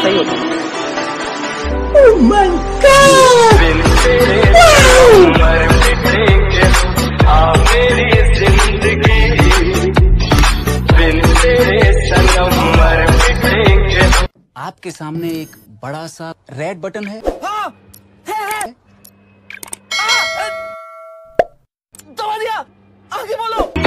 ऐसा ही होता है। Oh my God! आपके सामने एक बड़ा सा रेड बटन है। हाँ, है। दबा दिया, आगे बोलो।